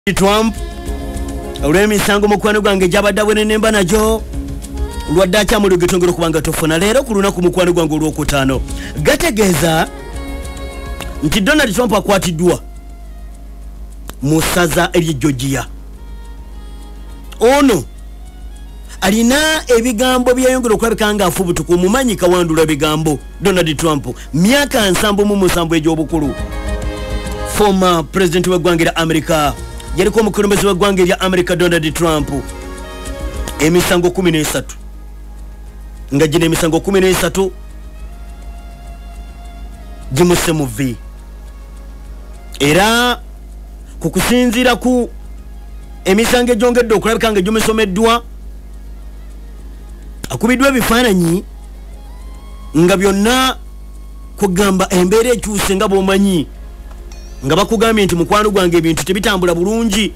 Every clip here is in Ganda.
Trump olw'emisango mukwano gwange gyabadde bwenenemba najo lwadde akyamuli getongera okubanga tofuna leero ku lunaku mukwano gwange olwokutaano gategeeza nti Donald Trump akwatiddwa mu ssaza ery'e Georgia. Ono alina ebigambo byayongera okulabika nga afubutuka omumanyi kawandula bigambo Donald Trump myaka 77 egy'obukulu. Former president w'eggwanga lya America yaliko omukulembeze w'eggwanga lya America Donald Trump emisango 13 nga gino emisango 13 gimuse mu V era kukusinziira ku emisango egyongedde okulabika nga gimusomeddwa akubiddwa ebifaananyi nga byonna kugamba embeera ekyuse nga bw'omanyi nga bakugambye nti mukwano gwange ebintu tebitambula bulungi.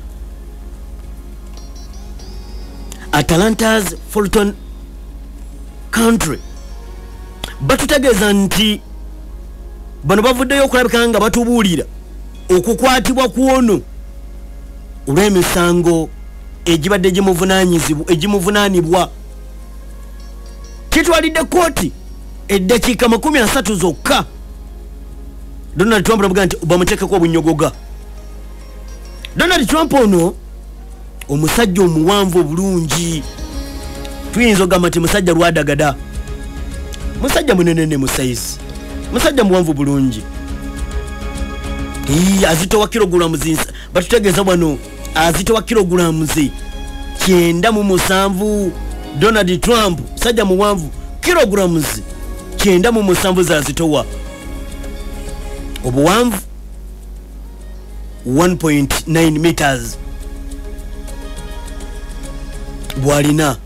Atalanta's Fulton country batutegeeza nti bano bavuddeyo okulabika nga batubuulira okukwatibwa kwono olw'emisango egibadde egimuvunaanibwa. Kitwalidde kooti eddakiika 30 zokka. Donald Trump nabuga nti bamuteekeko obunyogoga. Donald Trump ono omusajja omuwanvu obulungi, tuyinza ogamba nti musajja lwadagada, musajja munenene mu size, musajja muwanvu bulungi, azitowa kilogulamuzi batutegeeza bwano azitowa kilogulamuzi 97. Donald Trump musajja muwanvu kilogulamuzi 97 zazitowa. Obuwanvu 1.9 meters bwalina.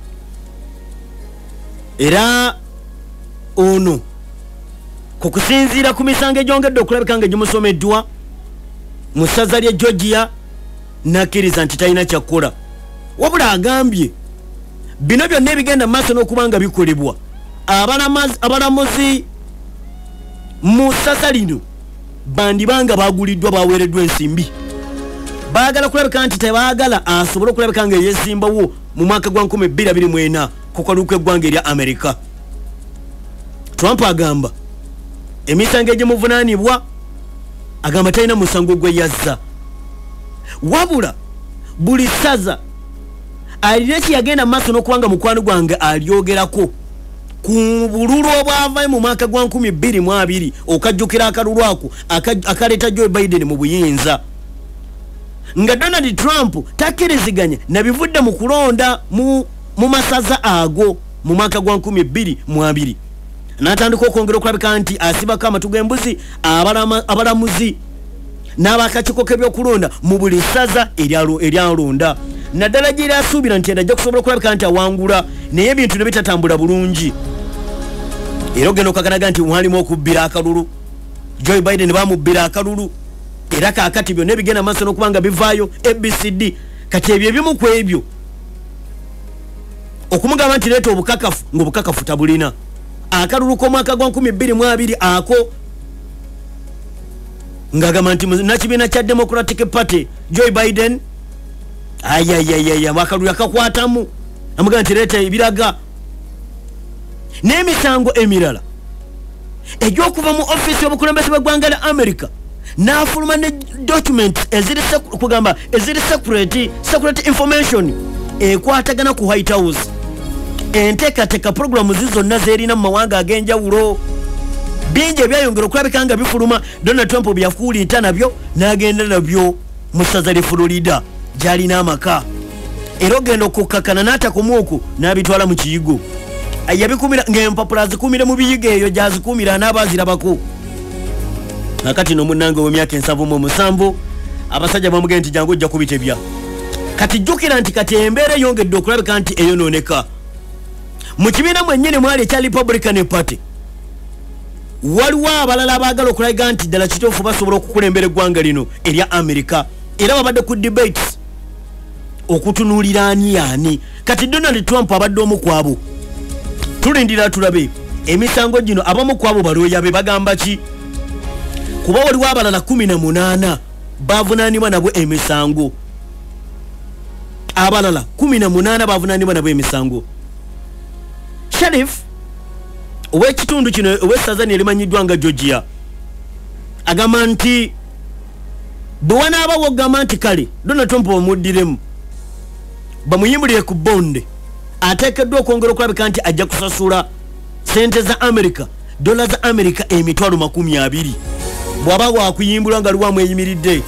Era ono kukusinziira ku misango egyongedde okulabika nga gimusomeddwa mu ssaza ly'e Georgia nakkiriza nti talina kyakkola, wabula agambye bino byonna ebigenda mu maaso n'okuba nga bikolebwa abalamuzi mu ssaza lino bandibanga baguliddwa baweereddwa ensimbi. Baagala kulabika nti tebaagala asobole okulabika nga yeesimbawo mu mwaka gwa 2024 ku kalulu k'eggwanga erya Amerika. Trump agamba emisango egimuvunaanibwa agamba talina musango gwe yazza, wabula buli ssaza alina ekiyagenda mu maaso n'okubanga mukwano gwange alyogerako ku bululu obwava mu mwaka gwa 2020 okajjukira akalulu ako akaleeta Joe Biden mu buyinza, nga Donald Trump takkiriziganya nabivudde mu kulonda mu masaza ago mu mwaka gwa 2020. N'atandika okwongera okulabika nti asibako amatu g'embuzi abalamuzi n'abakakiiko k'ebyokulonda mu buli ssaza eryalonda, naddala gye yasuubira nti ajja kusobola okulabika nti awangula, naye ebintu ne bitatambula bulungi. Era ogenda okakanaga nti mwalimu okubbira akalulu, Joe Biden bamubbira akalulu, era kaakati byonna ebigenda maaso n'okuba nga bivaayo ABCD. Kati ebyo ebimu ku ebyo okumugamba nti leeta obukakafu ng'obukakafu tabulina. Akalulu k'omwaka gwa 2020 ako ng'agamba nti nakibiina kya Democratic Party Joe Biden akalulu yakakwatamu, amugamba nti leeta ebiraga. N'emisango emirala egy'okuva mu offisi y'obukulembeze bw'eggwanga lya America n'afuluma ne documents eziri secret information ekwatagana ku White House, enteekateeka programu zonna zerina mu mawanga ag'enjawulo. Bingi ebyayongera okulabika nga bifuluma. Donald Trump byafuuliita nabyo n'agenda nabyo mu ssaza ly'e Florida gy'alina amaka, era ogenda okukkakana n'atakomuoku n'abitwala mu kiyigo. Yabikumira ng'empapula azikumire mu biyigo eyo gy'azikumira n'abaazirabako. Nakati n'omunnange w'emyaka 77 abasajja bamugenda nti jangu ojja kubitebya. Kati jjukira nti kati embeera eyongedde okulabika nti eyonooneka. Mu kibiina mwennyini mwali ekya Republican Party waliwo abalala abaagala okulaga nti ddala kituufu basobola okukulembera eggwanga lino erya Amerika, era babadde ku debates okutunuulira ani. Kati Donald Trump abadde omu ku abo. Tulindira tulabe emisango gino abamu ku abo balooya be bagamba ki, kuba waliwo abalala 18 bavunaanibwa nabwe emisango abalala 18 bavunanibwa nabo emisango. Sheriff ow'ekitundu kino ow'essaza erimanyiddwa nga Georgia agamba nti bwe wanaabawo ogamba nti kale Donald Trump bamuddiremu bamuyimbulire ku bonde ateekeddwa okwongera okulabika nti ajja kusasula sente za America dola za America emitwalo 20 bw'aba waakuyimbulwa nga luwamu eyimiridde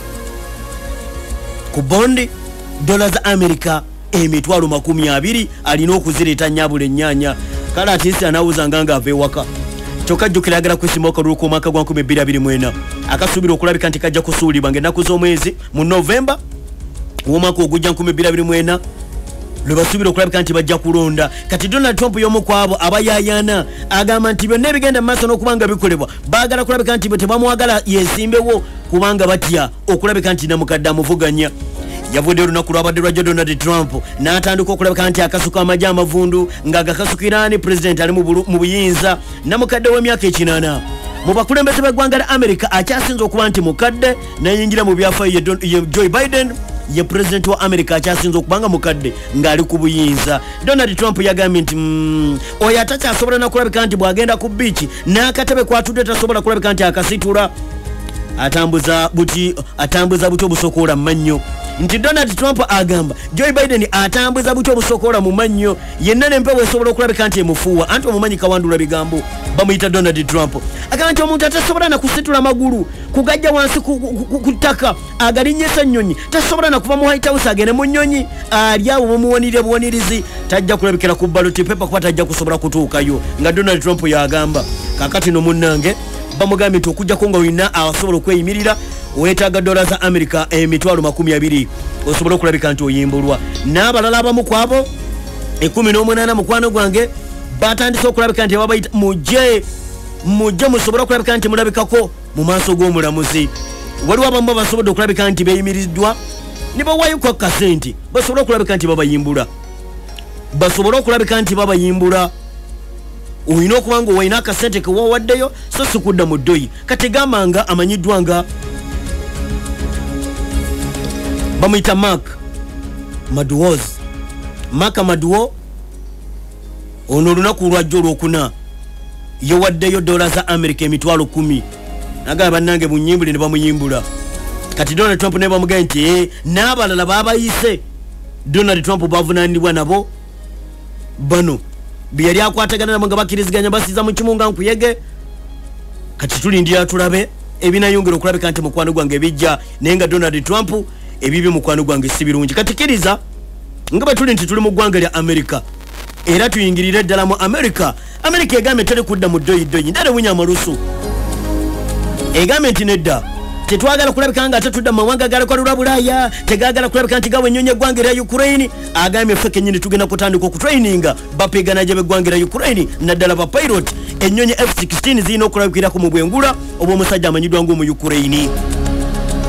ku bonde dola za America emitwalo 20 alina okuzireeta nnyabula ennyanya kale atiisi anawuza nga ava ewaka kyokka jjukira agala kwesimba akalulu k'omwaka gwa 2024 akasuubira okulabika nti kajja kusuulibwa ng'ennaku z'omwezi mu Novemba w'omwaka ogujja 2024 lwe basuubira okulabika nti bajja kulonda. Kati Donald Trump y'omu ku abo abayaayana agamba nti byonna ebigenda mu maaso n'okubanga bikolebwa baagala kulabika nti bwe tebamwagala yeesimbewo kubanga batya okulabika nti namukadde amuvuganya. Yavudde olunaku lwabadde lwajja Donald Trump n'atandika okulabika nti akasuka amagye amavundu ng'agakasukiraani president ali mu buyinza namukadde w'emyaka 80 mu bakulembeze b'eggwanga lya America akyasinze okuba nti mukadde nayingira mu byafaayo ye Joe Biden ye president wa America akyasinze okubanga mukadde ng'ali ku buyinza. Donald Trump yagambye nti oyo atakyasobola nakulabika nti bw'agenda ku biiki n'akatebe kwatudde tasobola kulabika nti akasitula atambuza buti obusokoola mu mannyo. Nti Donald Trump agamba Joe Biden atambuza buti obusokoola mu mannyo yenna n'empewo esobola okulabika nti emufuuwa anti omumanyi kawandula bigambo bamuyita Donald Trump agamba nti omuntu atasobola na kusitula amagulu kugajja wansi ku ttaka agalinnyesa ennyonyi tasobola na kuva mu White House agende mu nnyonyi ali awo bamuwanirire buwanirizi tajja kulabikira ku ballot paper kuba tajja kusobola kutuukayo nga Donald Trump yagamba. Kakati no munnange bamugambye nti okujjako nga olina asobola okweyimirira weetaaga dola za America emitwalo 20 osobola okulabika nti oyimbulwa. N'abalala abamu ku abo 18 mukwano gwange batandise okulabika nti babayita mujje musobola okulabika nti mulabikako mu maaso g'omulamuzi. Waliwo abamu basobodde okulabika nti beeyimiriddwa ne bawaayo akasente basobole okulabika nti babayimbula olina okuba nga walina akasente ke wawaddeyo so si kudda mu ddoyi. Kati gamba nga amanyiddwa nga bamuyita Mark Maduwo ono olunaku lwajja olwokuna yawaddeyo dola za America emitwalo 10 nagamba bannange munyimbule ne bamuyimbula. Kati Donald Trump ne bamugambye nti n'abalala babayise Donald Trump bavunaanibwa nabo bano biyali akwatagana nabo nga bakkiriziganya basiza mu kimunga nkuyege. Kati tulindira tulabe ebinayongera okulabika nti mukwano gwange ebijja naye nga Donald Trump ebibyo mukwano gwange si birungi. Kati kiriza nga bwe tuli nti tuli mu ggwanga lya America era tuyingirire ddala mu America egambye teri kudda mu ddoyi ndale wunya amalusu egambye nti nedda tetwagala kulabika nga tetudda mu mawanga galakwalulwa Bulaaya tegagala kulabika nti gawe ennyonyi eggwanga lya Ukraine agambye ffe kennyini tugenda kutandika okutraininga bapigana gye b'eggwanga lya Ukraine naddala ba pilot ennyonyi F-16 zirina okulabikirako mu bwengula obw'omusajja amanyiddwa ng'omu Ukraine.